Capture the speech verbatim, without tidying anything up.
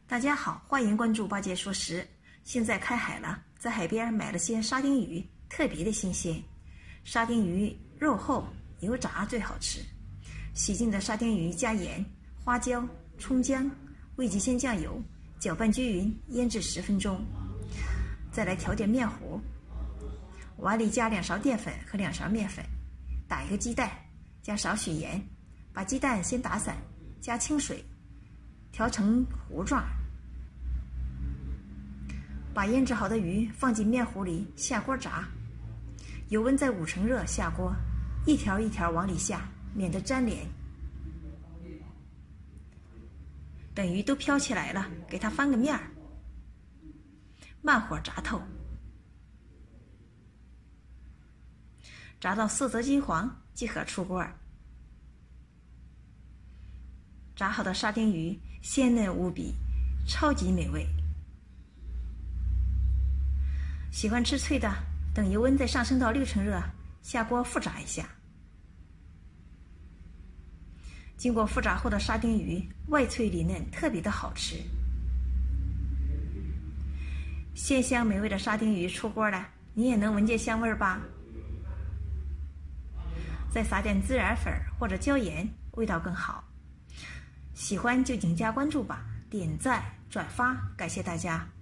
大家好，欢迎关注八戒说食。现在开海了，在海边买了些沙丁鱼，特别的新鲜。沙丁鱼肉厚，油炸最好吃。洗净的沙丁鱼加盐、花椒、葱姜、味极鲜酱油，搅拌均匀，腌制十分钟。再来调点面糊，碗里加两勺淀粉和两勺面粉，打一个鸡蛋，加少许盐，把鸡蛋先打散，加清水，调成糊状。把腌制好的鱼放进面糊里，下锅炸，油温在五成热下锅，一条一条往里下，免得粘连。等鱼都飘起来了，给它翻个面儿，慢火炸透，炸到色泽金黄即可出锅。炸好的沙丁鱼鲜嫩无比，超级美味。喜欢吃脆的，等油温再上升到六成热，下锅复炸一下。经过复炸后的沙丁鱼外脆里嫩，特别的好吃。鲜香美味的沙丁鱼出锅了，你也能闻见香味吧？再撒点孜然粉或者椒盐，味道更好。喜欢就请加关注吧，点赞转发，感谢大家。